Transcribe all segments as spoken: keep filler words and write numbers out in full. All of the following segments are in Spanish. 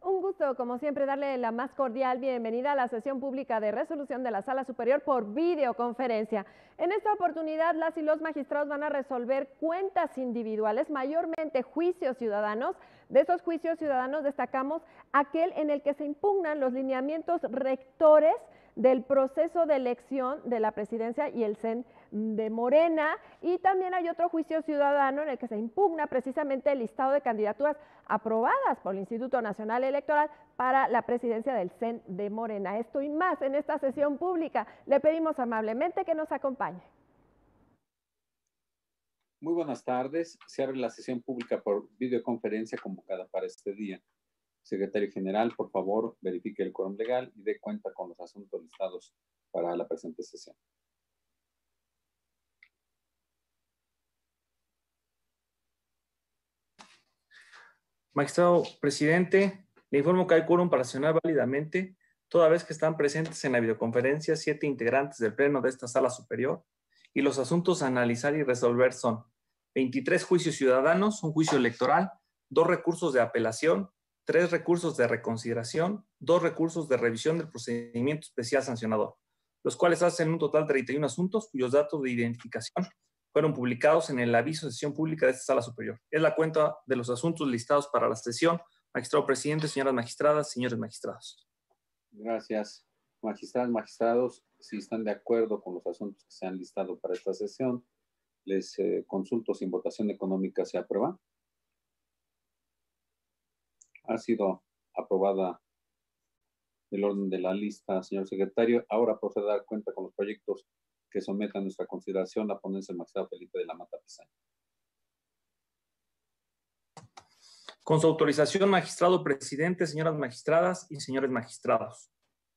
Un gusto, como siempre, darle la más cordial bienvenida a la sesión pública de resolución de la Sala Superior por videoconferencia. En esta oportunidad, las y los magistrados van a resolver cuentas individuales, mayormente juicios ciudadanos. De esos juicios ciudadanos destacamos aquel en el que se impugnan los lineamientos rectores del proceso de elección de la presidencia y el C E N de Morena, y también hay otro juicio ciudadano en el que se impugna precisamente el listado de candidaturas aprobadas por el Instituto Nacional Electoral para la presidencia del C E N de Morena. Esto y más en esta sesión pública. Le pedimos amablemente que nos acompañe. Muy buenas tardes. Se abre la sesión pública por videoconferencia convocada para este día. Secretario General, por favor, verifique el quórum legal y dé cuenta con los asuntos listados para la presente sesión. Magistrado presidente, le informo que hay quórum para sesionar válidamente, toda vez que están presentes en la videoconferencia siete integrantes del pleno de esta sala superior, y los asuntos a analizar y resolver son veintitrés juicios ciudadanos, un juicio electoral, dos recursos de apelación, tres recursos de reconsideración, dos recursos de revisión del procedimiento especial sancionador, los cuales hacen un total de treinta y uno asuntos cuyos datos de identificación fueron publicados en el aviso de sesión pública de esta sala superior. Es la cuenta de los asuntos listados para la sesión. Magistrado presidente, señoras magistradas, señores magistrados. Gracias. Magistradas, magistrados, si están de acuerdo con los asuntos que se han listado para esta sesión, les eh, consulto sin votación económica se aprueba. Ha sido aprobada el orden de la lista, señor secretario. Ahora procede a dar cuenta con los proyectos que someta a nuestra consideración la ponencia del magistrado Felipe de la Mata Pisaña. Con su autorización, magistrado presidente, señoras magistradas y señores magistrados.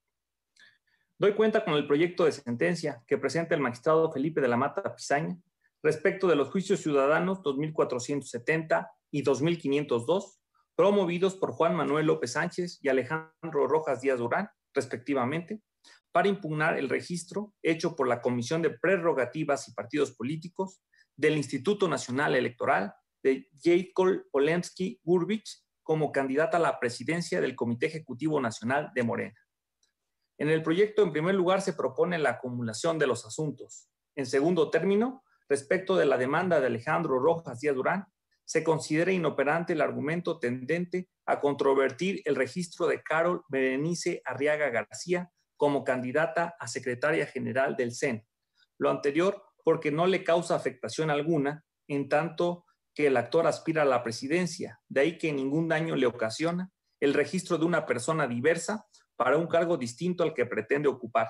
Doy cuenta con el proyecto de sentencia que presenta el magistrado Felipe de la Mata Pisaña respecto de los juicios ciudadanos dos mil cuatrocientos setenta y dos mil quinientos dos, promovidos por Juan Manuel López Sánchez y Alejandro Rojas Díaz Durán, respectivamente, para impugnar el registro hecho por la Comisión de Prerrogativas y Partidos Políticos del Instituto Nacional Electoral de Jacob Polensky Gurbich como candidata a la presidencia del Comité Ejecutivo Nacional de Morena. En el proyecto, en primer lugar, se propone la acumulación de los asuntos. En segundo término, respecto de la demanda de Alejandro Rojas Díaz Durán, se considera inoperante el argumento tendente a controvertir el registro de Carol Berenice Arriaga García como candidata a secretaria general del C E N. Lo anterior porque no le causa afectación alguna, en tanto que el actor aspira a la presidencia, de ahí que ningún daño le ocasiona el registro de una persona diversa para un cargo distinto al que pretende ocupar.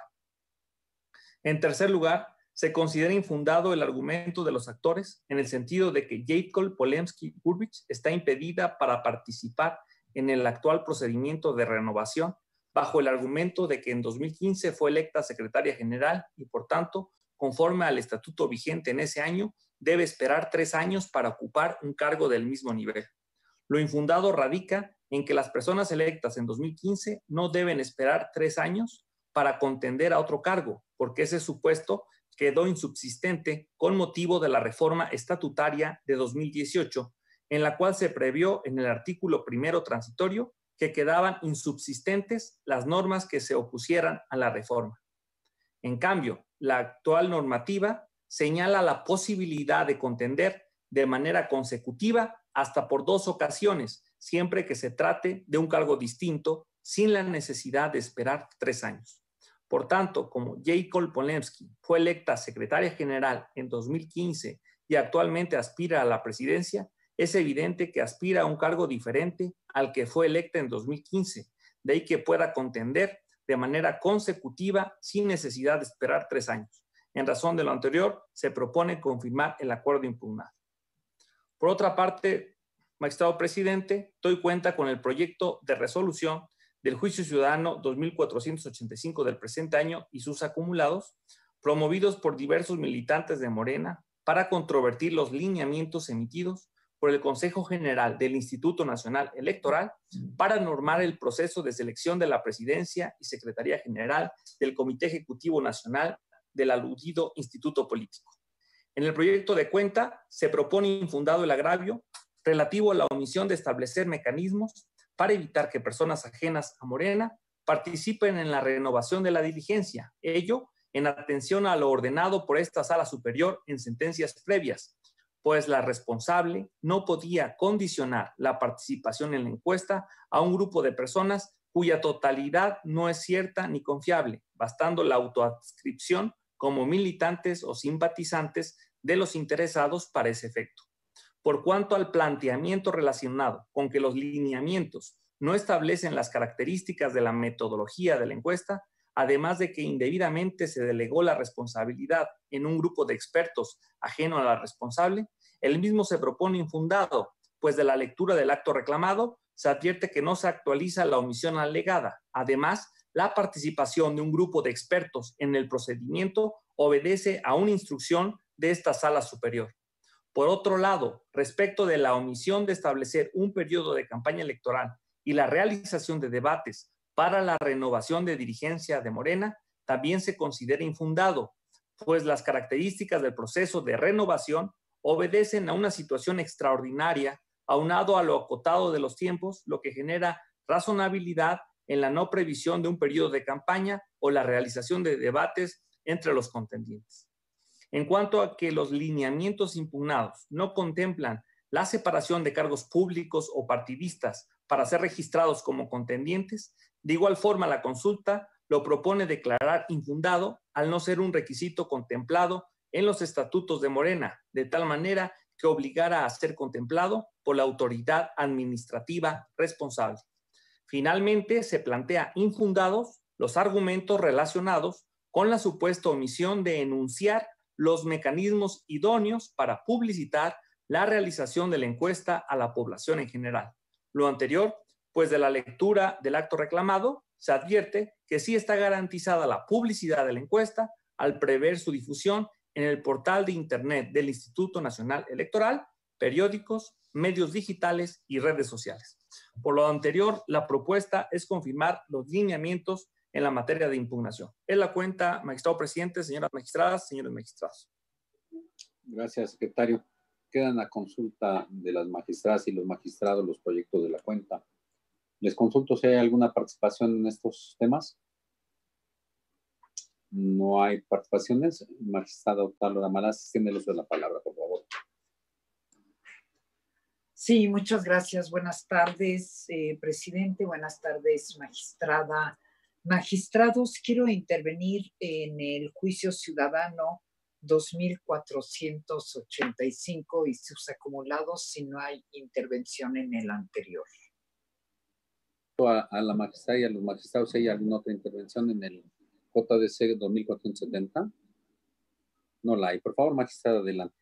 En tercer lugar, se considera infundado el argumento de los actores en el sentido de que Jacob Polensky Gurbich está impedida para participar en el actual procedimiento de renovación bajo el argumento de que en dos mil quince fue electa secretaria general y, por tanto, conforme al estatuto vigente en ese año, debe esperar tres años para ocupar un cargo del mismo nivel. Lo infundado radica en que las personas electas en dos mil quince no deben esperar tres años para contender a otro cargo, porque ese supuesto quedó insubsistente con motivo de la reforma estatutaria de dos mil dieciocho, en la cual se previó en el artículo primero transitorio que quedaban insubsistentes las normas que se opusieran a la reforma. En cambio, la actual normativa señala la posibilidad de contender de manera consecutiva hasta por dos ocasiones, siempre que se trate de un cargo distinto, sin la necesidad de esperar tres años. Por tanto, como Jacob Polensky fue electa secretaria general en dos mil quince y actualmente aspira a la presidencia, es evidente que aspira a un cargo diferente al que fue electa en dos mil quince, de ahí que pueda contender de manera consecutiva sin necesidad de esperar tres años. En razón de lo anterior, se propone confirmar el acuerdo impugnado. Por otra parte, magistrado presidente, doy cuenta con el proyecto de resolución del juicio ciudadano dos mil cuatrocientos ochenta y cinco del presente año y sus acumulados, promovidos por diversos militantes de Morena para controvertir los lineamientos emitidos por el Consejo General del Instituto Nacional Electoral para normar el proceso de selección de la presidencia y secretaría general del Comité Ejecutivo Nacional del aludido Instituto Político. En el proyecto de cuenta se propone infundado el agravio relativo a la omisión de establecer mecanismos para evitar que personas ajenas a Morena participen en la renovación de la diligencia, ello en atención a lo ordenado por esta Sala Superior en sentencias previas, pues la responsable no podía condicionar la participación en la encuesta a un grupo de personas cuya totalidad no es cierta ni confiable, bastando la autoadscripción como militantes o simpatizantes de los interesados para ese efecto. Por cuanto al planteamiento relacionado con que los lineamientos no establecen las características de la metodología de la encuesta, además de que indebidamente se delegó la responsabilidad en un grupo de expertos ajeno a la responsable, el mismo se propone infundado, pues de la lectura del acto reclamado se advierte que no se actualiza la omisión alegada. Además, la participación de un grupo de expertos en el procedimiento obedece a una instrucción de esta Sala Superior. Por otro lado, respecto de la omisión de establecer un periodo de campaña electoral y la realización de debates para la renovación de dirigencia de Morena, también se considera infundado, pues las características del proceso de renovación obedecen a una situación extraordinaria, aunado a lo acotado de los tiempos, lo que genera razonabilidad en la no previsión de un periodo de campaña o la realización de debates entre los contendientes. En cuanto a que los lineamientos impugnados no contemplan la separación de cargos públicos o partidistas para ser registrados como contendientes, de igual forma la consulta lo propone declarar infundado al no ser un requisito contemplado en los estatutos de Morena, de tal manera que obligara a ser contemplado por la autoridad administrativa responsable. Finalmente, se plantea infundados los argumentos relacionados con la supuesta omisión de enunciar los mecanismos idóneos para publicitar la realización de la encuesta a la población en general. Lo anterior, pues de la lectura del acto reclamado, se advierte que sí está garantizada la publicidad de la encuesta al prever su difusión en el portal de Internet del Instituto Nacional Electoral, periódicos, medios digitales y redes sociales. Por lo anterior, la propuesta es confirmar los lineamientos en la materia de impugnación. Es la cuenta, magistrado presidente, señoras magistradas, señores magistrados. Gracias, secretario. Quedan a consulta de las magistradas y los magistrados los proyectos de la cuenta. Les consulto si hay alguna participación en estos temas. No hay participaciones. Magistrada Octavio Damalas, tiene el uso de la palabra, por favor. Sí, muchas gracias. Buenas tardes, eh, presidente. Buenas tardes, magistrada. Magistrados, quiero intervenir en el juicio ciudadano dos mil cuatrocientos ochenta y cinco y sus acumulados si no hay intervención en el anterior. A, a la magistrada y a los magistrados, ¿hay alguna otra intervención en el J D C dos mil cuatrocientos setenta? No la hay. Por favor, magistrada, adelante.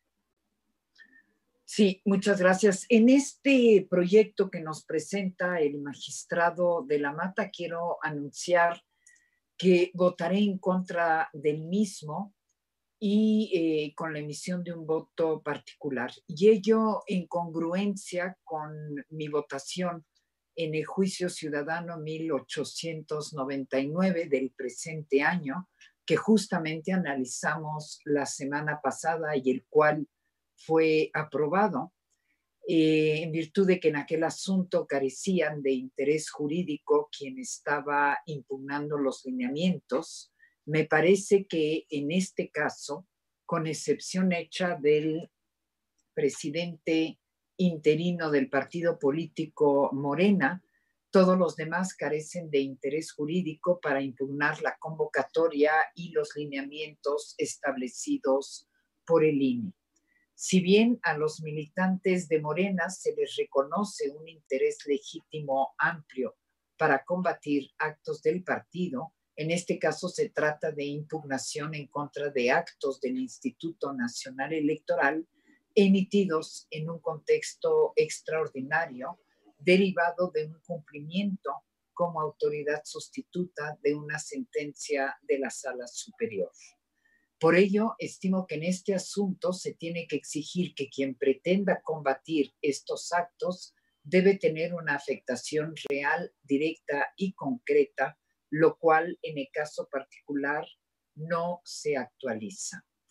Sí, muchas gracias. En este proyecto que nos presenta el magistrado de la Mata, quiero anunciar que votaré en contra del mismo y eh, con la emisión de un voto particular. Y ello en congruencia con mi votación en el juicio ciudadano mil ochocientos noventa y nueve del presente año, que justamente analizamos la semana pasada y el cual fue aprobado, eh, en virtud de que en aquel asunto carecían de interés jurídico quien estaba impugnando los lineamientos. Me parece que en este caso, con excepción hecha del presidente interino del partido político Morena, todos los demás carecen de interés jurídico para impugnar la convocatoria y los lineamientos establecidos por el I N E. Si bien a los militantes de Morena se les reconoce un interés legítimo amplio para combatir actos del partido, en este caso se trata de impugnación en contra de actos del Instituto Nacional Electoral emitidos en un contexto extraordinario derivado de un cumplimiento como autoridad sustituta de una sentencia de la Sala Superior. Por ello, estimo que en este asunto se tiene que exigir que quien pretenda combatir estos actos debe tener una afectación real, directa y concreta, lo cual en el caso particular no se actualiza.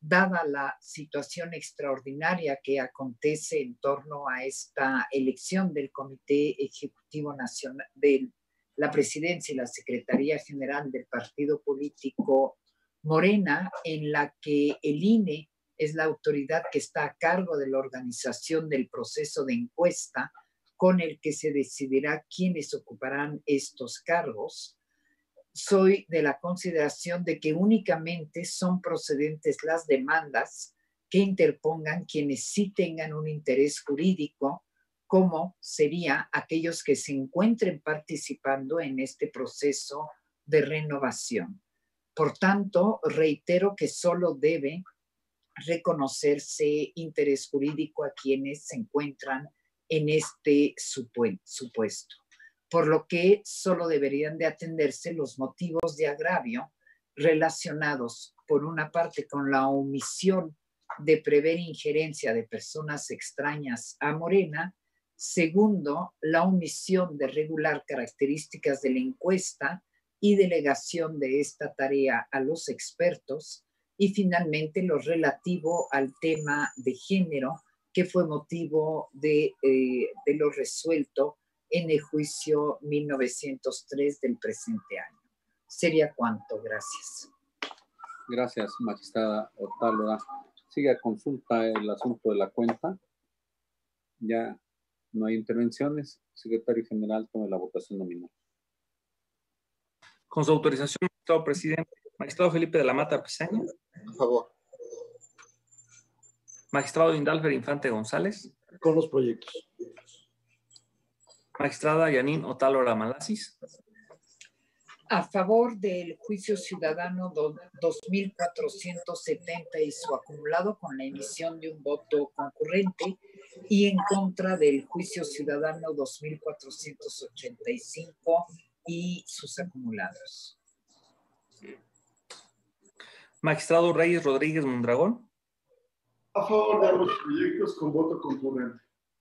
dada la situación extraordinaria que acontece en torno a esta elección del Comité Ejecutivo Nacional, de la Presidencia y la Secretaría General del Partido Político Morena, en la que el I N E es la autoridad que está a cargo de la organización del proceso de encuesta con el que se decidirá quiénes ocuparán estos cargos. Soy de la consideración de que únicamente son procedentes las demandas que interpongan quienes sí tengan un interés jurídico, como sería aquellos que se encuentren participando en este proceso de renovación. Por tanto, reitero que solo debe reconocerse interés jurídico a quienes se encuentran en este supuesto, por lo que solo deberían de atenderse los motivos de agravio relacionados, por una parte, con la omisión de prever injerencia de personas extrañas a Morena, segundo, la omisión de regular características de la encuesta y delegación de esta tarea a los expertos, y finalmente lo relativo al tema de género, que fue motivo de, eh, de lo resuelto en el juicio mil novecientos tres del presente año. Sería cuanto. Gracias. Gracias, magistrada Otálora. Sigue a consulta el asunto de la cuenta. Ya no hay intervenciones. Secretario General, tome la votación nominal. Con su autorización, magistrado presidente. Magistrado Felipe de la Mata Pisaña. A favor. Magistrado Indalfer Infante González. Con los proyectos. Magistrada Yanín Otálora Malasis. A favor del juicio ciudadano dos mil cuatrocientos setenta y su acumulado, con la emisión de un voto concurrente, y en contra del juicio ciudadano dos mil cuatrocientos ochenta y cinco y sus acumulados. Magistrado Reyes Rodríguez Mondragón. A favor de los proyectos con voto concurrente.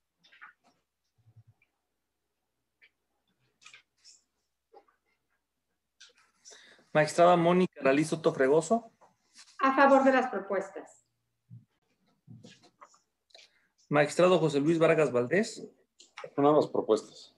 Magistrada Mónica Aralí Soto Fregoso. A favor de las propuestas. Magistrado José Luis Vargas Valdés. Con ambas propuestas.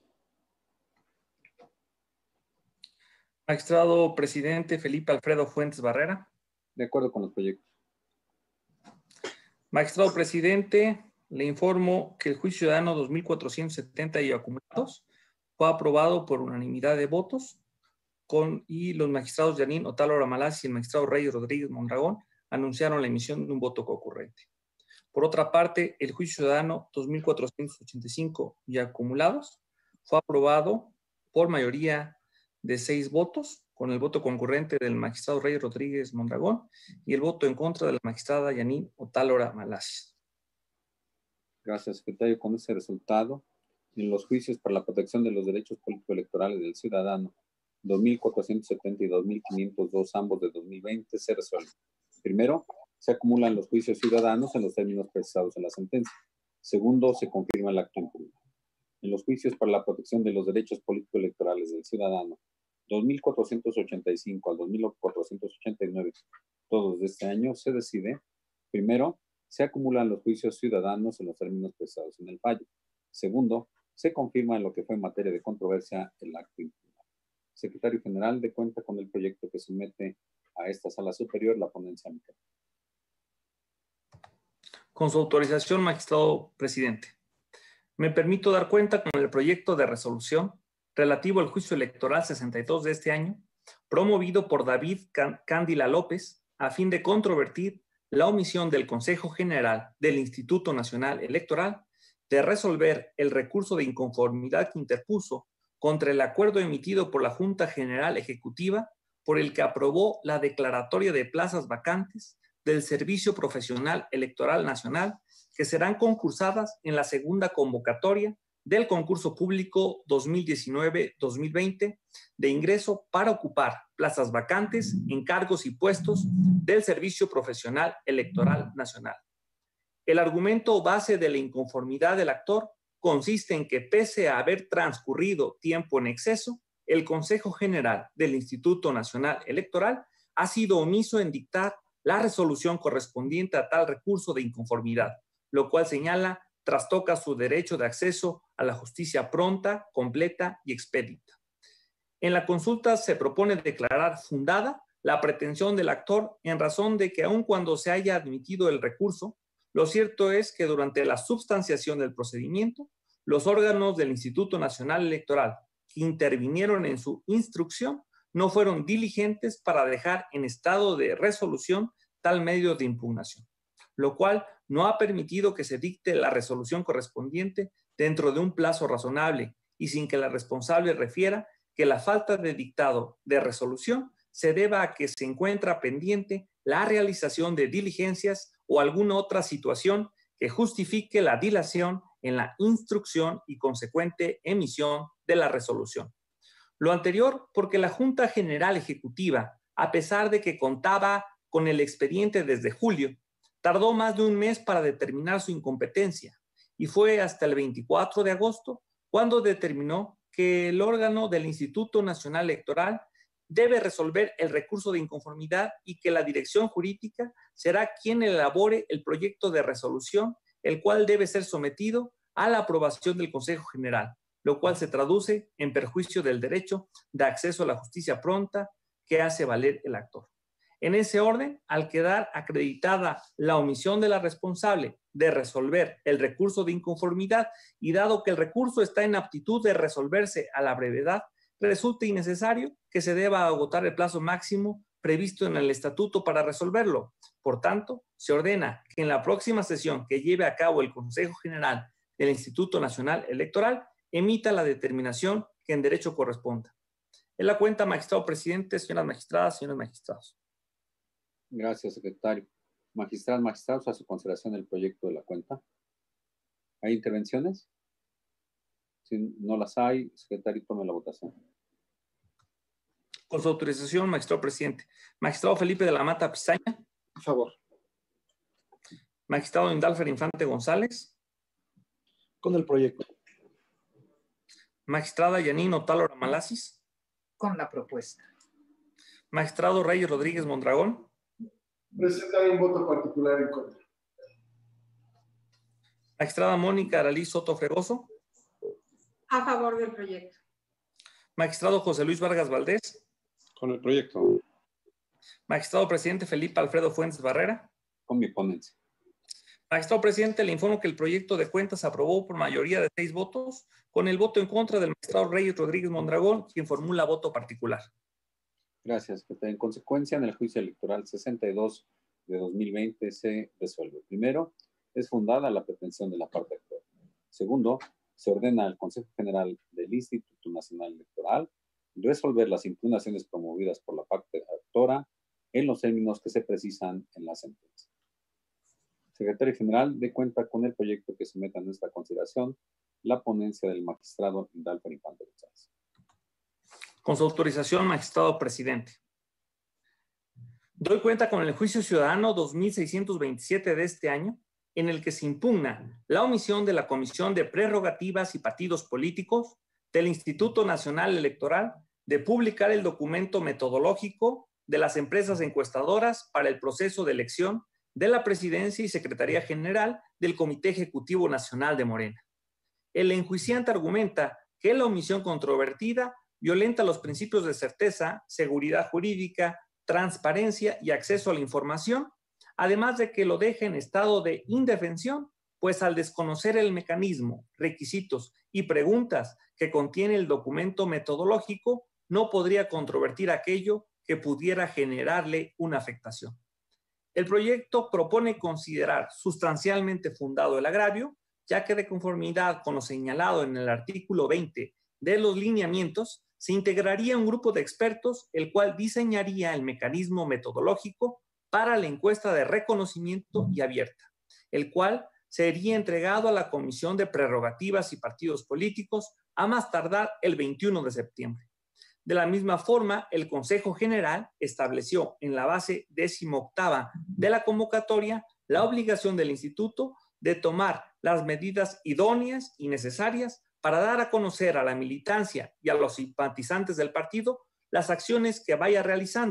Magistrado presidente Felipe Alfredo Fuentes Barrera. De acuerdo con los proyectos. Magistrado presidente, le informo que el juicio ciudadano dos mil cuatrocientos setenta y acumulados fue aprobado por unanimidad de votos con, y los magistrados Yanín Otálora Malasis y el magistrado Reyes Rodríguez Mondragón anunciaron la emisión de un voto concurrente. Por otra parte, el juicio ciudadano dos mil cuatrocientos ochenta y cinco y acumulados fue aprobado por mayoría de seis votos, con el voto concurrente del magistrado Reyes Rodríguez Mondragón y el voto en contra de la magistrada Yanín Otálora Malasis. Gracias, secretario. Con ese resultado, en los juicios para la protección de los derechos político-electorales del ciudadano dos mil cuatrocientos setenta y dos mil quinientos dos, ambos de dos mil veinte, se resuelven. Primero, se acumulan los juicios ciudadanos en los términos precisados en la sentencia. Segundo, se confirma el acto impugna. En los juicios para la protección de los derechos político-electorales del ciudadano dos mil cuatrocientos ochenta y cinco al dos mil cuatrocientos ochenta y nueve, todos de este año, se decide. Primero, se acumulan los juicios ciudadanos en los términos precisados en el fallo. Segundo, se confirma en lo que fue en materia de controversia el acto impugnado. Secretario General, de cuenta con el proyecto que somete a esta sala superior la ponencia amical. Con su autorización, magistrado presidente, me permito dar cuenta con el proyecto de resolución relativo al juicio electoral sesenta y dos de este año, promovido por David Cándila López, a fin de controvertir la omisión del Consejo General del Instituto Nacional Electoral de resolver el recurso de inconformidad que interpuso contra el acuerdo emitido por la Junta General Ejecutiva por el que aprobó la declaratoria de plazas vacantes del Servicio Profesional Electoral Nacional que serán concursadas en la segunda convocatoria del concurso público dos mil diecinueve dos mil veinte de ingreso para ocupar plazas vacantes en cargos y puestos del Servicio Profesional Electoral Nacional. El argumento base de la inconformidad del actor consiste en que, pese a haber transcurrido tiempo en exceso, el Consejo General del Instituto Nacional Electoral ha sido omiso en dictar la resolución correspondiente a tal recurso de inconformidad, lo cual señala trastoca su derecho de acceso a la justicia pronta, completa y expedita. En la consulta se propone declarar fundada la pretensión del actor en razón de que aun cuando se haya admitido el recurso, lo cierto es que durante la substanciación del procedimiento, los órganos del Instituto Nacional Electoral que intervinieron en su instrucción no fueron diligentes para dejar en estado de resolución tal medio de impugnación, lo cual no ha permitido que se dicte la resolución correspondiente dentro de un plazo razonable y sin que la responsable refiera que la falta de dictado de resolución se deba a que se encuentra pendiente la realización de diligencias o alguna otra situación que justifique la dilación en la instrucción y consecuente emisión de la resolución. Lo anterior porque la Junta General Ejecutiva, a pesar de que contaba con el expediente desde julio, tardó más de un mes para determinar su incompetencia y fue hasta el veinticuatro de agosto cuando determinó que el órgano del Instituto Nacional Electoral debe resolver el recurso de inconformidad y que la dirección jurídica será quien elabore el proyecto de resolución, el cual debe ser sometido a la aprobación del Consejo General, lo cual se traduce en perjuicio del derecho de acceso a la justicia pronta que hace valer el actor. En ese orden, al quedar acreditada la omisión de la responsable de resolver el recurso de inconformidad y dado que el recurso está en aptitud de resolverse a la brevedad, resulta innecesario que se deba agotar el plazo máximo previsto en el estatuto para resolverlo. Por tanto, se ordena que en la próxima sesión que lleve a cabo el Consejo General del Instituto Nacional Electoral emita la determinación que en derecho corresponda. En la cuenta, magistrado presidente, señoras magistradas, señores magistrados. Gracias, secretario. Magistradas, magistrados, a su consideración el proyecto de la cuenta. ¿Hay intervenciones? Si no las hay, secretario, tome la votación. Con su autorización, magistrado presidente. Magistrado Felipe de la Mata Pizaña. A favor. Magistrado Indalfer Infante González. Con el proyecto. Magistrada Yanine Otálora Malasis. Con la propuesta. Magistrado Reyes Rodríguez Mondragón. Presentar un voto particular en contra. Magistrada Mónica Aralí Soto Fregoso. A favor del proyecto. Magistrado José Luis Vargas Valdés. Con el proyecto. Magistrado presidente Felipe Alfredo Fuentes Barrera. Con mi ponencia. Magistrado presidente, le informo que el proyecto de cuentas se aprobó por mayoría de seis votos, con el voto en contra del magistrado Reyes Rodríguez Mondragón, quien formula voto particular. Gracias, secretario. En consecuencia, en el juicio electoral sesenta y dos de dos mil veinte se resuelve. Primero, es fundada la pretensión de la parte actora. Segundo, se ordena al Consejo General del Instituto Nacional Electoral resolver las impugnaciones promovidas por la parte actora en los términos que se precisan en la sentencia. Secretario General, dé cuenta con el proyecto que someta a nuestra consideración la ponencia del magistrado Indalfer Infante González. Con su autorización, magistrado presidente. Doy cuenta con el juicio ciudadano dos mil seiscientos veintisiete de este año, en el que se impugna la omisión de la Comisión de Prerrogativas y Partidos Políticos del Instituto Nacional Electoral de publicar el documento metodológico de las empresas encuestadoras para el proceso de elección de la Presidencia y Secretaría General del Comité Ejecutivo Nacional de Morena. El enjuiciante argumenta que la omisión controvertida violenta los principios de certeza, seguridad jurídica, transparencia y acceso a la información, además de que lo deja en estado de indefensión, pues al desconocer el mecanismo, requisitos y preguntas que contiene el documento metodológico, no podría controvertir aquello que pudiera generarle una afectación. El proyecto propone considerar sustancialmente fundado el agravio, ya que de conformidad con lo señalado en el artículo veinte de los lineamientos, se integraría un grupo de expertos, el cual diseñaría el mecanismo metodológico para la encuesta de reconocimiento y abierta, el cual sería entregado a la Comisión de Prerrogativas y Partidos Políticos a más tardar el veintiuno de septiembre. De la misma forma, el Consejo General estableció en la base decimoctava de la convocatoria la obligación del Instituto de tomar las medidas idóneas y necesarias para dar a conocer a la militancia y a los simpatizantes del partido las acciones que vaya realizando,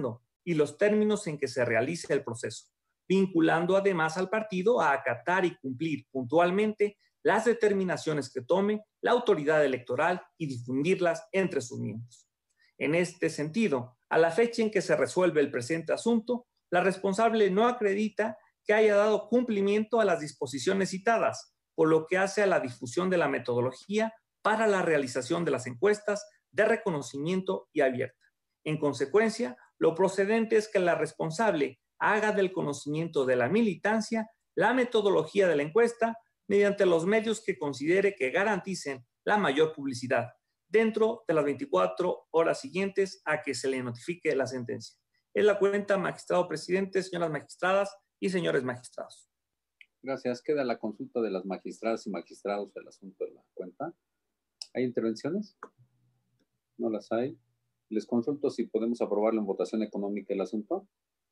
y los términos en que se realice el proceso, vinculando además al partido a acatar y cumplir puntualmente las determinaciones que tome la autoridad electoral y difundirlas entre sus miembros. En este sentido, a la fecha en que se resuelve el presente asunto, la responsable no acredita que haya dado cumplimiento a las disposiciones citadas, por lo que hace a la difusión de la metodología para la realización de las encuestas de reconocimiento y abierta. En consecuencia, lo procedente es que la responsable haga del conocimiento de la militancia la metodología de la encuesta mediante los medios que considere que garanticen la mayor publicidad dentro de las veinticuatro horas siguientes a que se le notifique la sentencia. Es la cuenta, magistrado presidente, señoras magistradas y señores magistrados. Gracias. Queda la consulta de las magistradas y magistrados del asunto de la cuenta. ¿Hay intervenciones? No las hay. Les consulto si podemos aprobarlo en votación económica el asunto.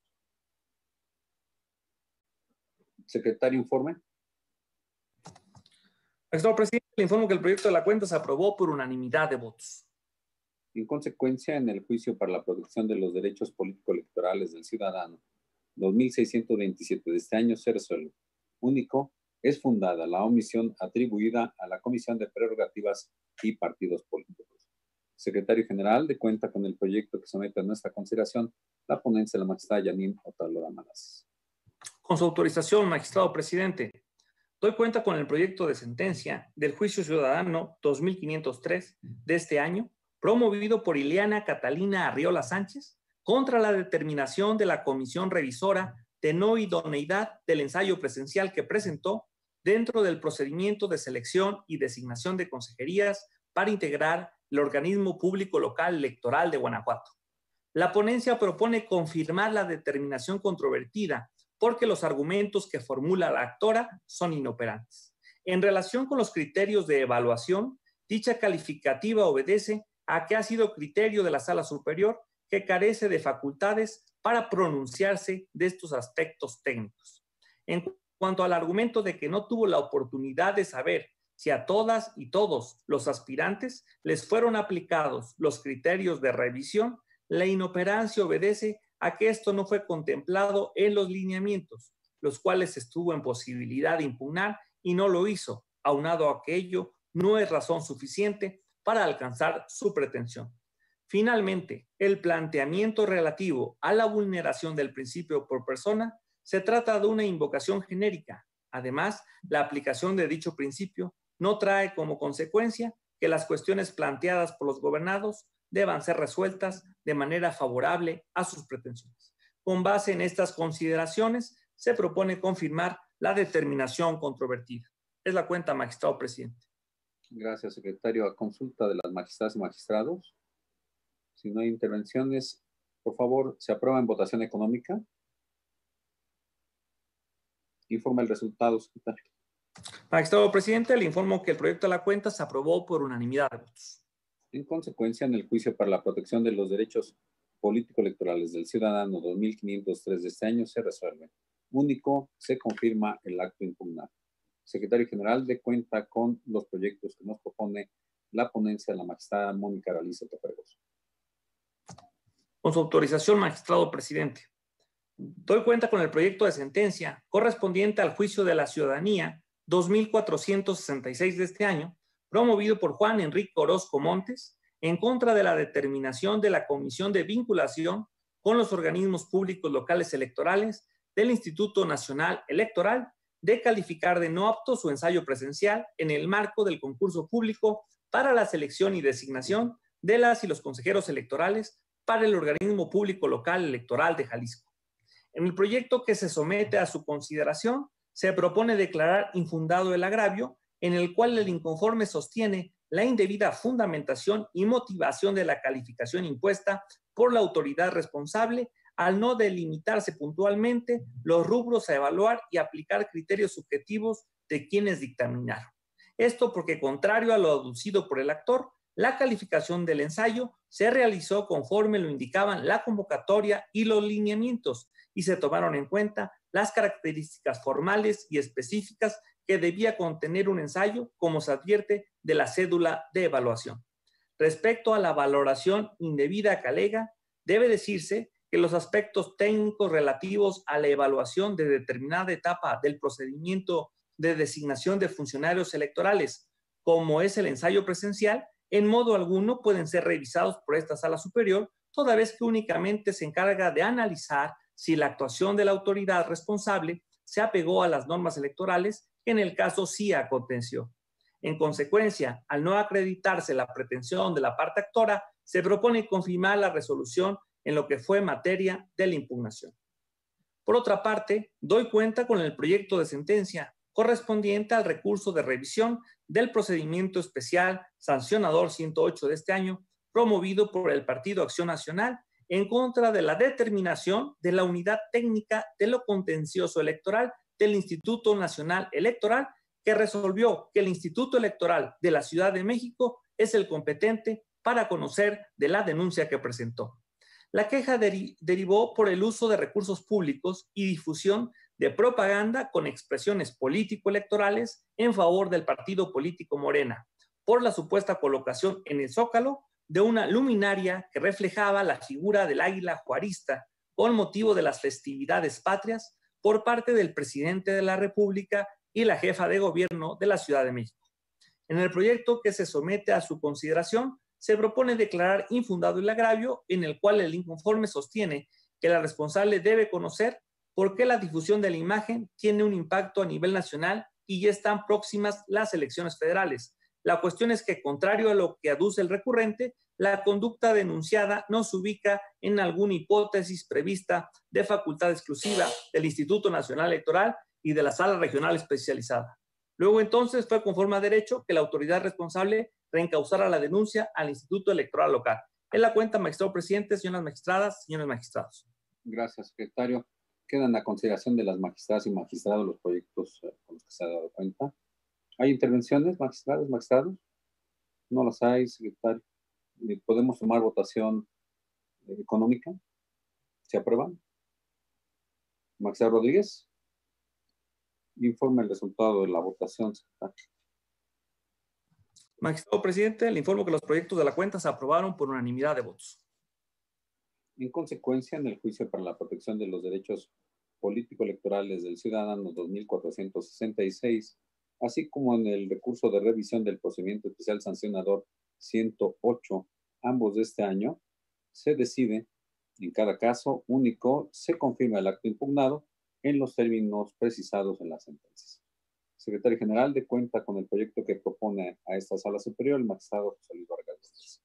Secretario, informe. Magistrado presidente, le informo que el proyecto de la cuenta se aprobó por unanimidad de votos. En consecuencia, en el juicio para la protección de los derechos político-electorales del ciudadano dos mil seiscientos veintisiete de este año se resuelve. Único, es fundada la omisión atribuida a la Comisión de Prerrogativas y Partidos Políticos. Secretario General, de cuenta con el proyecto que somete a nuestra consideración la ponencia de la magistrada Yanin Otalora Malaces. Con su autorización, magistrado presidente, doy cuenta con el proyecto de sentencia del Juicio Ciudadano dos mil quinientos tres de este año, promovido por Ileana Catalina Arriola Sánchez, contra la determinación de la Comisión Revisora de no idoneidad del ensayo presencial que presentó dentro del procedimiento de selección y designación de consejerías para integrar el organismo público local electoral de Guanajuato. La ponencia propone confirmar la determinación controvertida porque los argumentos que formula la actora son inoperantes. En relación con los criterios de evaluación, dicha calificativa obedece a que ha sido criterio de la Sala Superior que carece de facultades para pronunciarse de estos aspectos técnicos. En cuanto al argumento de que no tuvo la oportunidad de saber si a todas y todos los aspirantes les fueron aplicados los criterios de revisión, la inoperancia obedece a que esto no fue contemplado en los lineamientos, los cuales estuvo en posibilidad de impugnar y no lo hizo. Aunado a que ello no es razón suficiente para alcanzar su pretensión. Finalmente, el planteamiento relativo a la vulneración del principio por persona se trata de una invocación genérica. Además, la aplicación de dicho principio no trae como consecuencia que las cuestiones planteadas por los gobernados deban ser resueltas de manera favorable a sus pretensiones. Con base en estas consideraciones, se propone confirmar la determinación controvertida. Es la cuenta, magistrado presidente. Gracias, secretario. A consulta de las magistradas y magistrados. Si no hay intervenciones, por favor, ¿se aprueba en votación económica? Informa el resultado, secretario. Magistrado presidente, le informo que el proyecto de la cuenta se aprobó por unanimidad de votos. En consecuencia, en el juicio para la protección de los derechos político-electorales del ciudadano dos mil quinientos tres de este año se resuelve. Único, se confirma el acto impugnado. Secretario General, de cuenta con los proyectos que nos propone la ponencia de la magistrada Mónica Araliza Torregoso. Con su autorización, magistrado presidente, doy cuenta con el proyecto de sentencia correspondiente al juicio de la ciudadanía dos mil cuatrocientos sesenta y seis de este año, promovido por Juan Enrique Orozco Montes, en contra de la determinación de la Comisión de Vinculación con los organismos públicos locales electorales del Instituto Nacional Electoral de calificar de no apto su ensayo presencial en el marco del concurso público para la selección y designación de las y los consejeros electorales para el organismo público local electoral de Jalisco. En el proyecto que se somete a su consideración, se propone declarar infundado el agravio en el cual el inconforme sostiene la indebida fundamentación y motivación de la calificación impuesta por la autoridad responsable al no delimitarse puntualmente los rubros a evaluar y aplicar criterios subjetivos de quienes dictaminaron. Esto porque, contrario a lo aducido por el actor, la calificación del ensayo se realizó conforme lo indicaban la convocatoria y los lineamientos y se tomaron en cuenta las características formales y específicas que debía contener un ensayo, como se advierte de la cédula de evaluación. Respecto a la valoración indebida que alega, debe decirse que los aspectos técnicos relativos a la evaluación de determinada etapa del procedimiento de designación de funcionarios electorales, como es el ensayo presencial, en modo alguno pueden ser revisados por esta sala superior, toda vez que únicamente se encarga de analizar si la actuación de la autoridad responsable se apegó a las normas electorales, que en el caso sí aconteció. En consecuencia, al no acreditarse la pretensión de la parte actora, se propone confirmar la resolución en lo que fue materia de la impugnación. Por otra parte, doy cuenta con el proyecto de sentencia correspondiente al recurso de revisión del procedimiento especial sancionador ciento ocho de este año, promovido por el Partido Acción Nacional en contra de la determinación de la unidad técnica de lo contencioso electoral del Instituto Nacional Electoral, que resolvió que el Instituto Electoral de la Ciudad de México es el competente para conocer de la denuncia que presentó. La queja deri- derivó por el uso de recursos públicos y difusión de propaganda con expresiones político-electorales en favor del partido político Morena, por la supuesta colocación en el Zócalo de una luminaria que reflejaba la figura del águila juarista con motivo de las festividades patrias por parte del presidente de la República y la jefa de gobierno de la Ciudad de México. En el proyecto que se somete a su consideración, se propone declarar infundado el agravio, en el cual el inconforme sostiene que la responsable debe conocer por qué la difusión de la imagen tiene un impacto a nivel nacional y ya están próximas las elecciones federales. La cuestión es que, contrario a lo que aduce el recurrente, la conducta denunciada no se ubica en alguna hipótesis prevista de facultad exclusiva del Instituto Nacional Electoral y de la Sala Regional Especializada. Luego, entonces, fue conforme a derecho que la autoridad responsable reencausara la denuncia al Instituto Electoral local. En la cuenta, magistrado presidente, señoras magistradas, señores magistrados. Gracias, secretario. Quedan a consideración de las magistradas y magistrados los proyectos eh, con los que se ha dado cuenta. ¿Hay intervenciones, magistradas, magistrados? No las hay, secretario. ¿Podemos tomar votación eh, económica? ¿Se aprueban? Magistrado Rodríguez. Informe el resultado de la votación, secretario. Magistrado presidente, le informo que los proyectos de la cuenta se aprobaron por unanimidad de votos. En consecuencia, en el juicio para la protección de los derechos político-electorales del ciudadano dos mil cuatrocientos sesenta y seis, así como en el recurso de revisión del procedimiento especial sancionador ciento ocho, ambos de este año, se decide, en cada caso único, se confirma el acto impugnado en los términos precisados en las sentencias. Secretario General, de cuenta con el proyecto que propone a esta Sala Superior el magistrado José Luis Vargas López.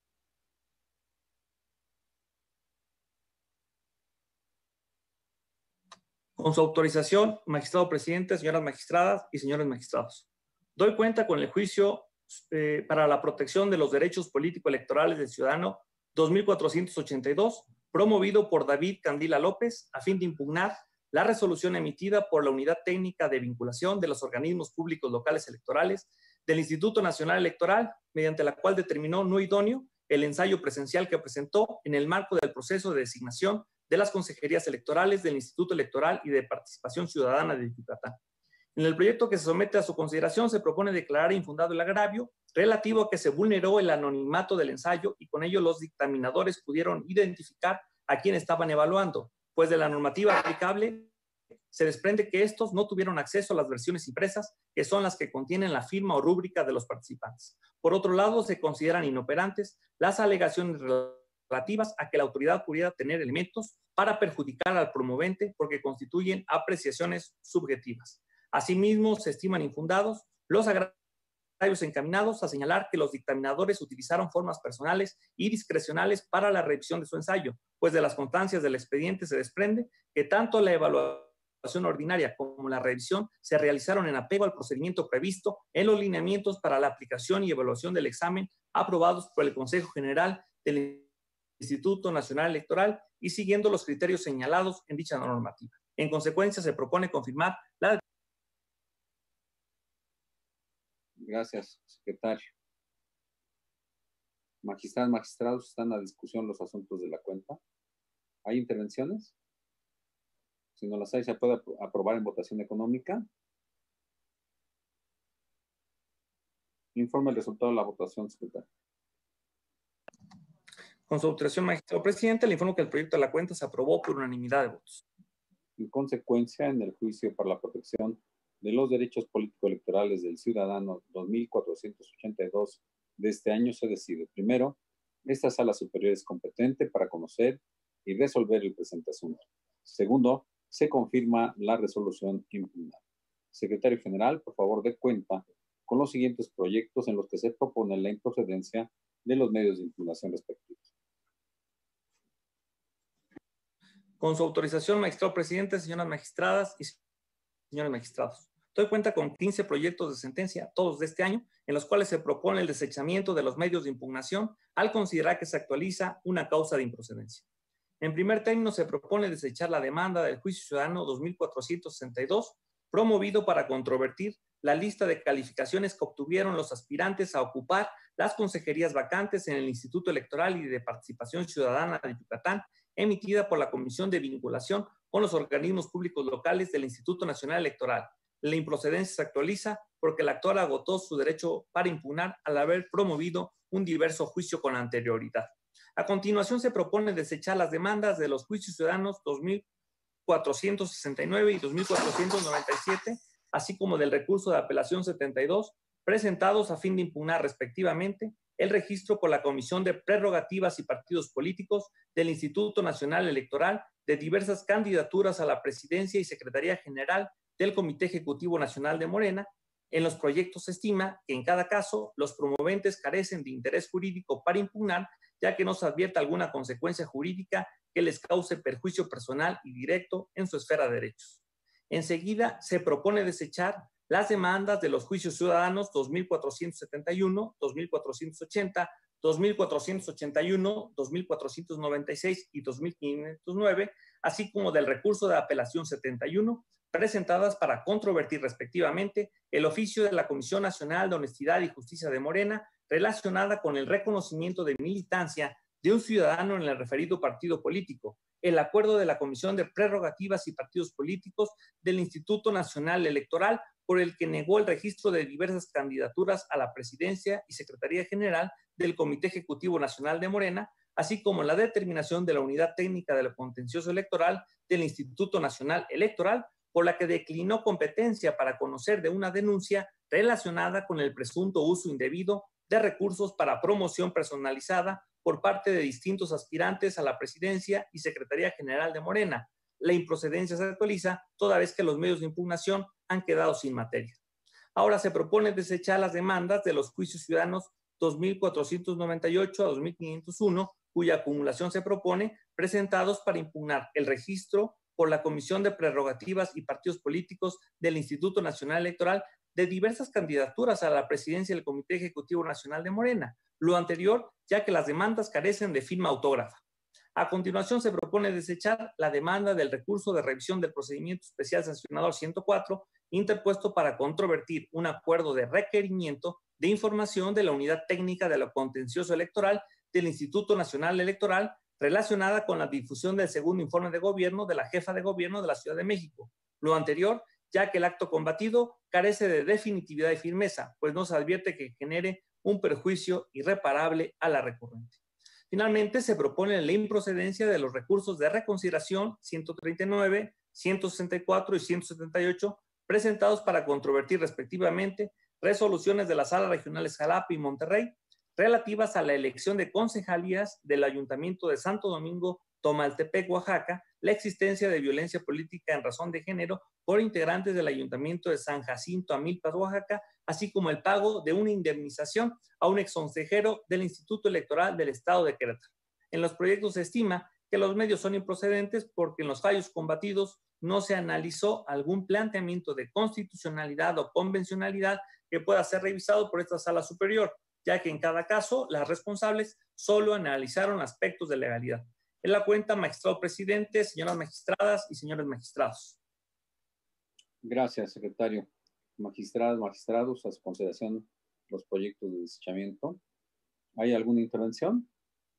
Con su autorización, magistrado presidente, señoras magistradas y señores magistrados, doy cuenta con el juicio eh, para la protección de los derechos político-electorales del ciudadano dos mil cuatrocientos ochenta y dos, promovido por David Candila López, a fin de impugnar la resolución emitida por la Unidad Técnica de Vinculación de los Organismos Públicos Locales Electorales del Instituto Nacional Electoral, mediante la cual determinó no idóneo el ensayo presencial que presentó en el marco del proceso de designación de las consejerías electorales del Instituto Electoral y de Participación Ciudadana de Yucatán. En el proyecto que se somete a su consideración se propone declarar infundado el agravio relativo a que se vulneró el anonimato del ensayo y con ello los dictaminadores pudieron identificar a quién estaban evaluando, pues de la normativa aplicable se desprende que estos no tuvieron acceso a las versiones impresas, que son las que contienen la firma o rúbrica de los participantes. Por otro lado, se consideran inoperantes las alegaciones relativas a que la autoridad pudiera tener elementos para perjudicar al promovente porque constituyen apreciaciones subjetivas. Asimismo, se estiman infundados los agravios encaminados a señalar que los dictaminadores utilizaron formas personales y discrecionales para la revisión de su ensayo, pues de las constancias del expediente se desprende que tanto la evaluación ordinaria como la revisión se realizaron en apego al procedimiento previsto en los lineamientos para la aplicación y evaluación del examen aprobados por el Consejo General del Instituto Nacional Electoral y siguiendo los criterios señalados en dicha normativa. En consecuencia, se propone confirmar la... Gracias, secretario. Magistradas, magistrados, están a discusión los asuntos de la cuenta. ¿Hay intervenciones? Si no las hay, ¿se puede aprobar en votación económica? Informe el resultado de la votación, secretario. Con su autorización, magistrado presidente, le informo que el proyecto de la cuenta se aprobó por unanimidad de votos. En consecuencia, en el juicio para la protección de los derechos político-electorales del ciudadano dos mil cuatrocientos ochenta y dos de este año se decide. Primero, esta sala superior es competente para conocer y resolver el presente asunto. Segundo, se confirma la resolución impugnada. Secretario General, por favor, dé cuenta con los siguientes proyectos en los que se propone la improcedencia de los medios de impugnación respectivos. Con su autorización, magistrado presidente, señoras magistradas y señores magistrados, doy cuenta con quince proyectos de sentencia, todos de este año, en los cuales se propone el desechamiento de los medios de impugnación al considerar que se actualiza una causa de improcedencia. En primer término, se propone desechar la demanda del juicio ciudadano dos mil cuatrocientos sesenta y dos, promovido para controvertir la lista de calificaciones que obtuvieron los aspirantes a ocupar las consejerías vacantes en el Instituto Electoral y de Participación Ciudadana de Yucatán, emitida por la Comisión de Vinculación con los organismos públicos locales del Instituto Nacional Electoral. La improcedencia se actualiza porque el actor agotó su derecho para impugnar al haber promovido un diverso juicio con anterioridad. A continuación, se propone desechar las demandas de los juicios ciudadanos dos mil cuatrocientos sesenta y nueve y dos mil cuatrocientos noventa y siete, así como del recurso de apelación setenta y dos, presentados a fin de impugnar respectivamente el registro por la Comisión de Prerrogativas y Partidos Políticos del Instituto Nacional Electoral de diversas candidaturas a la presidencia y secretaría general del Comité Ejecutivo Nacional de Morena. En los proyectos se estima que en cada caso los promoventes carecen de interés jurídico para impugnar, ya que no se advierte alguna consecuencia jurídica que les cause perjuicio personal y directo en su esfera de derechos. Enseguida, se propone desechar las demandas de los juicios ciudadanos dos mil cuatrocientos setenta y uno, dos mil cuatrocientos ochenta, dos mil cuatrocientos ochenta y uno, dos mil cuatrocientos noventa y seis y dos mil quinientos nueve, así como del recurso de apelación setenta y uno, presentadas para controvertir respectivamente el oficio de la Comisión Nacional de Honestidad y Justicia de Morena relacionada con el reconocimiento de militancia de un ciudadano en el referido partido político, el acuerdo de la Comisión de Prerrogativas y Partidos Políticos del Instituto Nacional Electoral por el que negó el registro de diversas candidaturas a la presidencia y secretaría general del Comité Ejecutivo Nacional de Morena, así como la determinación de la Unidad Técnica del Contencioso Electoral del Instituto Nacional Electoral, por la que declinó competencia para conocer de una denuncia relacionada con el presunto uso indebido de recursos para promoción personalizada por parte de distintos aspirantes a la presidencia y secretaría general de Morena. La improcedencia se actualiza toda vez que los medios de impugnación han quedado sin materia. Ahora se propone desechar las demandas de los juicios ciudadanos dos mil cuatrocientos noventa y ocho a dos mil quinientos uno, cuya acumulación se propone, presentados para impugnar el registro por la Comisión de Prerrogativas y Partidos Políticos del Instituto Nacional Electoral de diversas candidaturas a la presidencia del Comité Ejecutivo Nacional de Morena. Lo anterior, ya que las demandas carecen de firma autógrafa. A continuación, se propone desechar la demanda del recurso de revisión del procedimiento especial sancionador ciento cuatro, interpuesto para controvertir un acuerdo de requerimiento de información de la Unidad Técnica de lo Contencioso Electoral del Instituto Nacional Electoral relacionada con la difusión del segundo informe de gobierno de la jefa de gobierno de la Ciudad de México. Lo anterior, ya que el acto combatido carece de definitividad y firmeza, pues no se advierte que genere un perjuicio irreparable a la recurrente. Finalmente, se propone la improcedencia de los recursos de reconsideración ciento treinta y nueve, ciento sesenta y cuatro y ciento setenta y ocho, presentados para controvertir respectivamente resoluciones de las salas regionales Jalapa y Monterrey, relativas a la elección de concejalías del Ayuntamiento de Santo Domingo, Tomaltepec, Oaxaca, la existencia de violencia política en razón de género por integrantes del Ayuntamiento de San Jacinto, Amilpas, Oaxaca, así como el pago de una indemnización a un exconsejero del Instituto Electoral del Estado de Querétaro. En los proyectos se estima que los medios son improcedentes porque en los fallos combatidos no se analizó algún planteamiento de constitucionalidad o convencionalidad que pueda ser revisado por esta sala superior, ya que en cada caso las responsables solo analizaron aspectos de legalidad. En la cuenta, magistrado presidente, señoras magistradas y señores magistrados. Gracias, secretario. Magistradas, magistrados, a su consideración los proyectos de desechamiento. ¿Hay alguna intervención?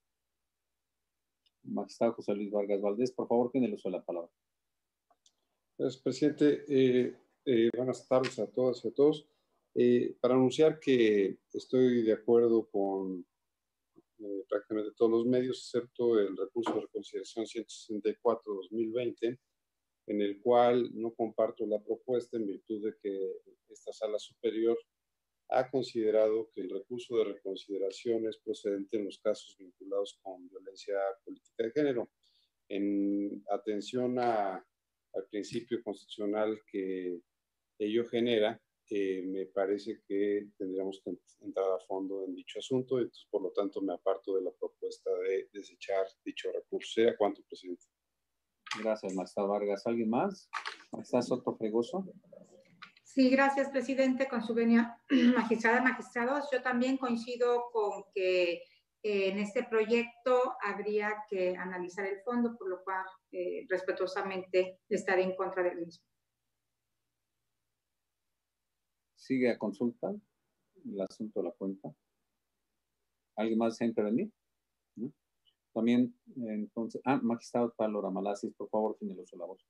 Magistrado José Luis Vargas Valdés, por favor, tiene el uso de la palabra. Gracias, presidente. Eh, eh, buenas tardes a todas y a todos. Eh, para anunciar que estoy de acuerdo con eh, prácticamente todos los medios, excepto el recurso de reconsideración ciento sesenta y cuatro de dos mil veinte, en el cual no comparto la propuesta en virtud de que esta sala superior ha considerado que el recurso de reconsideración es procedente en los casos vinculados con violencia política de género. En atención a, al principio constitucional que ello genera, eh, me parece que tendríamos que entrar a fondo en dicho asunto, y entonces, por lo tanto, me aparto de la propuesta de desechar dicho recurso. ¿Sea cuánto, presidente? Gracias, magistrado Vargas. ¿Alguien más? ¿Magistrado Soto Fregoso? Sí, gracias, presidente. Con su venia, magistrada, magistrados, yo también coincido con que eh, en este proyecto habría que analizar el fondo, por lo cual eh, respetuosamente estaré en contra del mismo. ¿Sigue a consulta el asunto de la cuenta? ¿Alguien más desea intervenir? ¿No? También, entonces, ah, magistrado Talora Malasis, por favor, tiene el uso de la voz.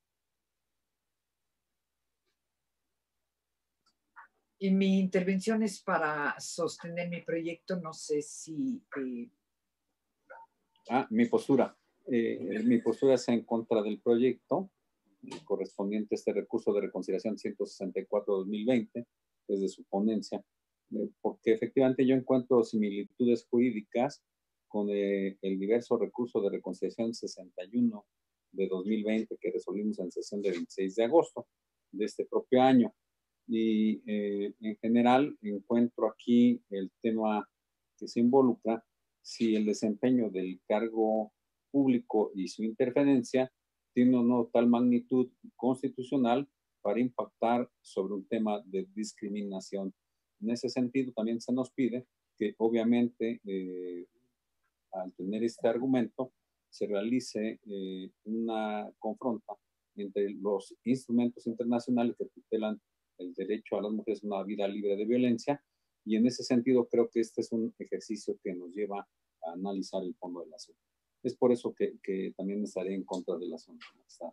Y mi intervención es para sostener mi proyecto, no sé si... Eh... Ah, mi postura. Eh, mi postura es en contra del proyecto eh, correspondiente a este recurso de reconsideración ciento sesenta y cuatro de dos mil veinte, desde su ponencia, eh, porque efectivamente yo encuentro similitudes jurídicas con eh, el diverso recurso de reconsideración sesenta y uno de dos mil veinte que resolvimos en sesión de veintiséis de agosto de este propio año. Y eh, en general encuentro aquí el tema que se involucra si el desempeño del cargo público y su interferencia tiene o no tal magnitud constitucional para impactar sobre un tema de discriminación. En ese sentido también se nos pide que obviamente eh, al tener este argumento se realice eh, una confronta entre los instrumentos internacionales que tutelan el derecho a las mujeres a una vida libre de violencia, y en ese sentido creo que este es un ejercicio que nos lleva a analizar el fondo del asunto. Es por eso que, que también estaré en contra del asunto.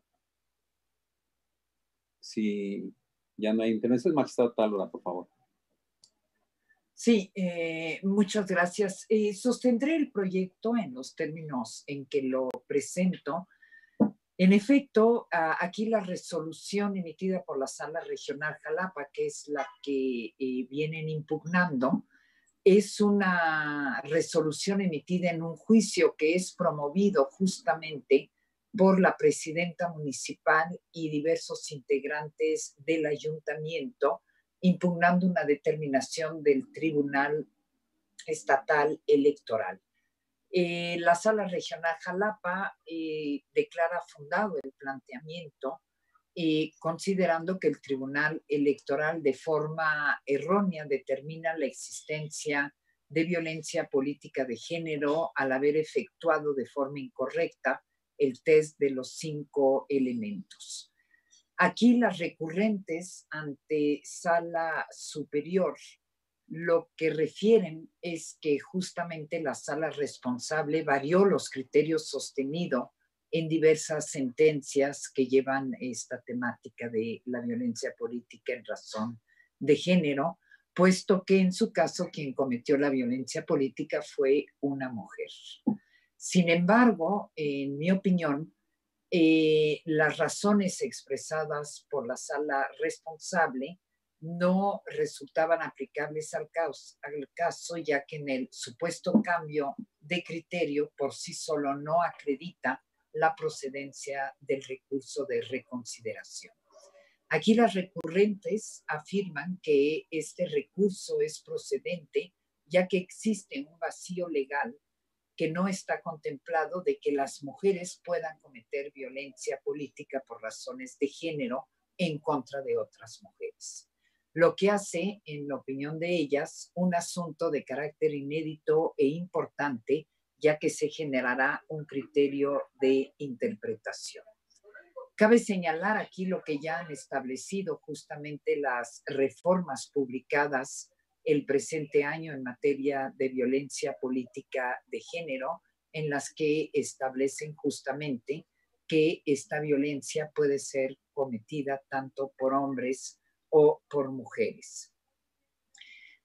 Si ya no hay intervención, magistrado Talora, por favor. Sí, eh, muchas gracias. Eh, sostendré el proyecto en los términos en que lo presento. En efecto, aquí la resolución emitida por la Sala Regional Jalapa, que es la que eh, vienen impugnando, es una resolución emitida en un juicio que es promovido justamente por la presidenta municipal y diversos integrantes del ayuntamiento, impugnando una determinación del Tribunal Estatal Electoral. Eh, la Sala Regional Jalapa eh, declara fundado el planteamiento, eh, considerando que el Tribunal Electoral de forma errónea determina la existencia de violencia política de género al haber efectuado de forma incorrecta el test de los cinco elementos. Aquí las recurrentes ante Sala Superior lo que refieren es que justamente la sala responsable varió los criterios sostenidos en diversas sentencias que llevan esta temática de la violencia política en razón de género, puesto que en su caso quien cometió la violencia política fue una mujer. Sin embargo, en mi opinión, eh, las razones expresadas por la sala responsable no resultaban aplicables al caso, al caso, ya que en el supuesto cambio de criterio por sí solo no acredita la procedencia del recurso de reconsideración. Aquí las recurrentes afirman que este recurso es procedente, ya que existe un vacío legal que no está contemplado de que las mujeres puedan cometer violencia política por razones de género en contra de otras mujeres, lo que hace, en la opinión de ellas, un asunto de carácter inédito e importante, ya que se generará un criterio de interpretación. Cabe señalar aquí lo que ya han establecido justamente las reformas publicadas el presente año en materia de violencia política de género, en las que establecen justamente que esta violencia puede ser cometida tanto por hombres o por mujeres.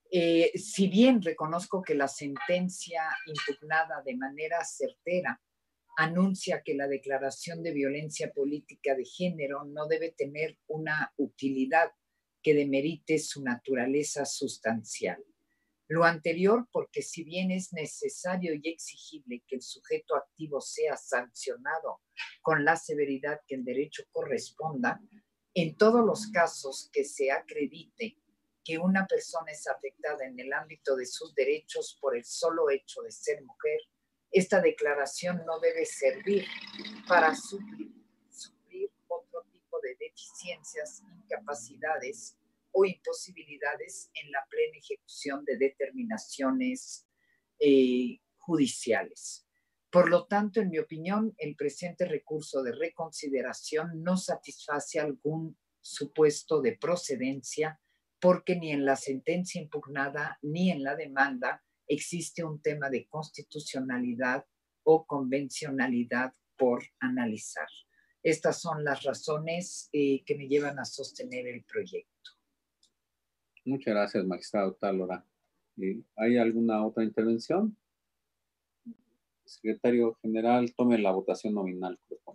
Eh, si bien reconozco que la sentencia impugnada de manera certera anuncia que la declaración de violencia política de género no debe tener una utilidad que demerite su naturaleza sustancial. Lo anterior porque si bien es necesario y exigible que el sujeto activo sea sancionado con la severidad que el derecho corresponda, en todos los casos que se acredite que una persona es afectada en el ámbito de sus derechos por el solo hecho de ser mujer, esta declaración no debe servir para suplir, suplir otro tipo de deficiencias, incapacidades o imposibilidades en la plena ejecución de determinaciones eh, judiciales. Por lo tanto, en mi opinión, el presente recurso de reconsideración no satisface algún supuesto de procedencia porque ni en la sentencia impugnada ni en la demanda existe un tema de constitucionalidad o convencionalidad por analizar. Estas son las razones eh, que me llevan a sostener el proyecto. Muchas gracias, magistrado Otálora. ¿Hay alguna otra intervención? Secretario General, tome la votación nominal.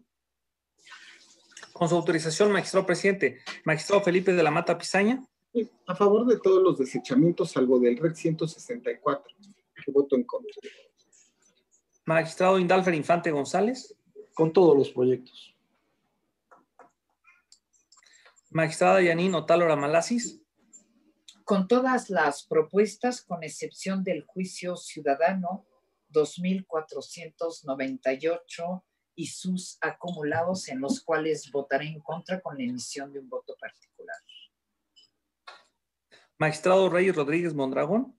Con su autorización, magistrado presidente. Magistrado Felipe de la Mata Pisaña. A favor de todos los desechamientos, salvo del R E C ciento sesenta y cuatro, que voto en contra. Magistrado Indalfer Infante González. Con todos los proyectos. Magistrada Yanine Otálora Malasis. Con todas las propuestas, con excepción del juicio ciudadano dos mil cuatrocientos noventa y ocho y sus acumulados, en los cuales votaré en contra con la emisión de un voto particular. Magistrado Reyes Rodríguez Mondragón.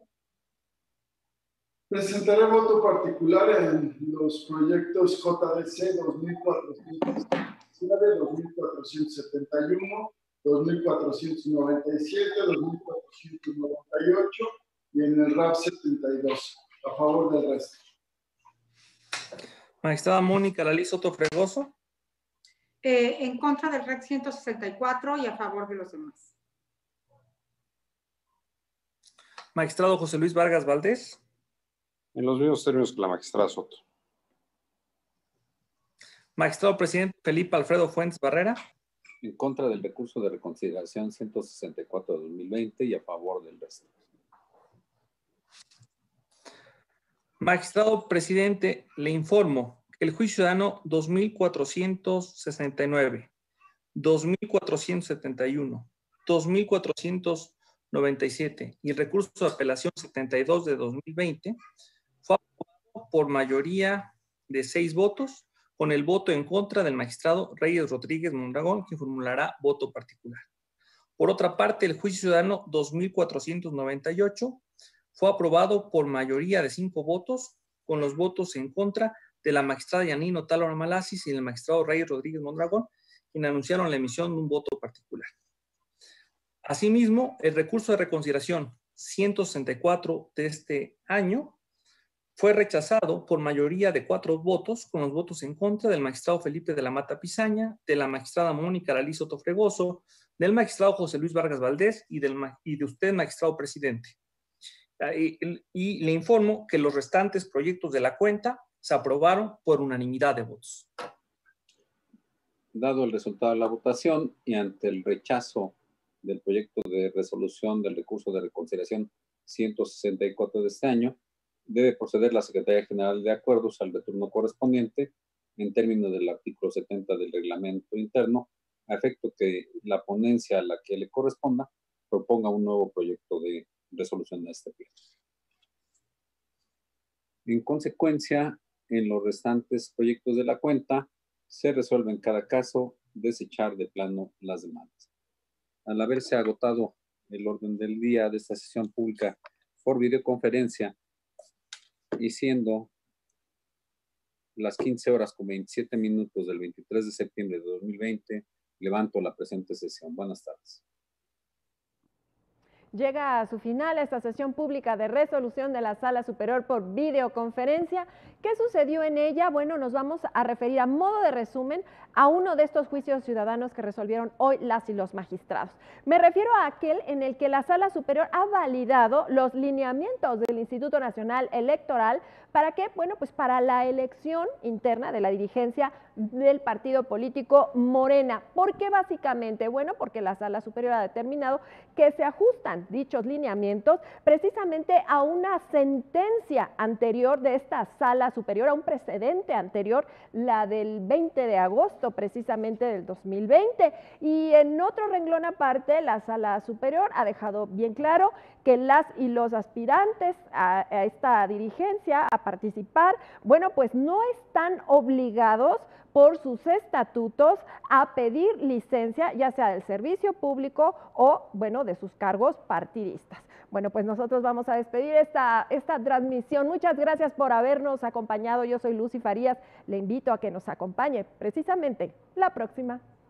Presentaré voto particular en los proyectos J D C dos mil cuatrocientos nueve, dos mil cuatrocientos setenta y uno, dos mil cuatrocientos noventa y siete, dos mil cuatrocientos noventa y ocho y en el R A P setenta y dos. A favor del resto. Magistrada Mónica Lalí Soto Fregoso. Eh, en contra del R E C ciento sesenta y cuatro y a favor de los demás. Magistrado José Luis Vargas Valdés. En los mismos términos que la magistrada Soto. Magistrado presidente Felipe Alfredo Fuentes Barrera. En contra del recurso de reconsideración ciento sesenta y cuatro de dos mil veinte y a favor del resto. Magistrado presidente, le informo que el juicio ciudadano dos mil cuatrocientos sesenta y nueve, dos mil cuatrocientos setenta y uno, dos mil cuatrocientos noventa y siete y el recurso de apelación setenta y dos de dos mil veinte fue aprobado por mayoría de seis votos, con el voto en contra del magistrado Reyes Rodríguez Mondragón, quien formulará voto particular. Por otra parte, el juicio ciudadano dos mil cuatrocientos noventa y ocho fue aprobado por mayoría de cinco votos, con los votos en contra de la magistrada Yanine Otálora Malasis y del magistrado Reyes Rodríguez Mondragón, quien anunciaron la emisión de un voto particular. Asimismo, el recurso de reconsideración ciento sesenta y cuatro de este año fue rechazado por mayoría de cuatro votos, con los votos en contra del magistrado Felipe de la Mata Pisaña, de la magistrada Mónica Lalí Soto Fregoso, del magistrado José Luis Vargas Valdés y, del, y de usted, magistrado presidente. Y, y le informo que los restantes proyectos de la cuenta se aprobaron por unanimidad de votos. Dado el resultado de la votación y ante el rechazo del proyecto de resolución del recurso de reconsideración ciento sesenta y cuatro de este año, debe proceder la Secretaría General de Acuerdos al retorno correspondiente en términos del artículo setenta del reglamento interno, a efecto que la ponencia a la que le corresponda proponga un nuevo proyecto de resolución de este pleno. En consecuencia, en los restantes proyectos de la cuenta, se resuelve en cada caso desechar de plano las demandas. Al haberse agotado el orden del día de esta sesión pública por videoconferencia y siendo las quince horas con veintisiete minutos del veintitrés de septiembre de dos mil veinte, levanto la presente sesión. Buenas tardes. Llega a su final esta sesión pública de resolución de la Sala Superior por videoconferencia. ¿Qué sucedió en ella? Bueno, nos vamos a referir a modo de resumen a uno de estos juicios ciudadanos que resolvieron hoy las y los magistrados. Me refiero a aquel en el que la Sala Superior ha validado los lineamientos del Instituto Nacional Electoral. ¿Para qué? Bueno, pues para la elección interna de la dirigencia del partido político Morena. ¿Por qué básicamente? Bueno, porque la Sala Superior ha determinado que se ajustan dichos lineamientos precisamente a una sentencia anterior de esta Sala Superior, a un precedente anterior, la del veinte de agosto precisamente del dos mil veinte. Y en otro renglón aparte, la Sala Superior ha dejado bien claro que las y los aspirantes a, a esta dirigencia, a participar, bueno, pues no están obligados por sus estatutos a pedir licencia, ya sea del servicio público o, bueno, de sus cargos partidistas. Bueno, pues nosotros vamos a despedir esta, esta transmisión. Muchas gracias por habernos acompañado. Yo soy Lucy Farías. Le invito a que nos acompañe precisamente la próxima.